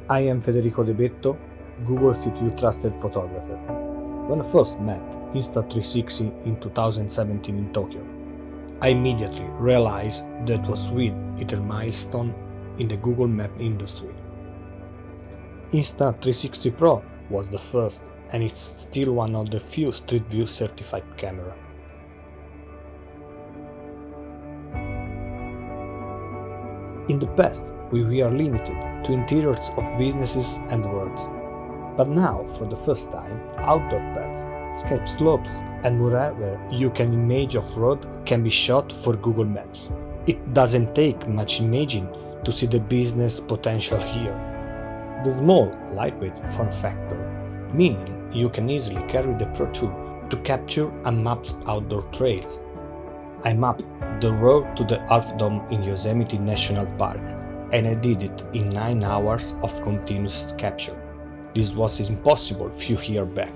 I am Federico Debetto, Google Street View Trusted Photographer. When I first met Insta360 in 2017 in Tokyo, I immediately realized that was with it a milestone in the Google Map industry. Insta360 Pro was the first, and it's still one of the few Street View certified cameras. In the past, we were limited to interiors of businesses and roads. But now, for the first time, outdoor paths, steep slopes, and wherever you can image off-road can be shot for Google Maps. It doesn't take much imaging to see the business potential here. The small, lightweight form factor, meaning you can easily carry the Pro 2 to capture unmapped outdoor trails. I mapped the road to the Half Dome in Yosemite National Park, and I did it in 9 hours of continuous capture. This was impossible a few years back.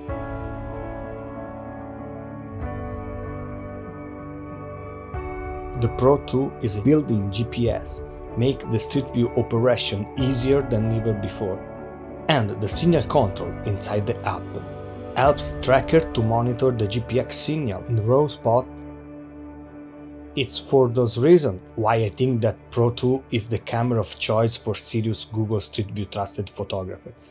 The Pro 2 is a built-in GPS, make the Street View operation easier than ever before, and the signal control inside the app helps tracker to monitor the GPX signal in the raw spot. It's for those reasons why I think that Pro 2 is the camera of choice for serious Google Street View trusted photographer.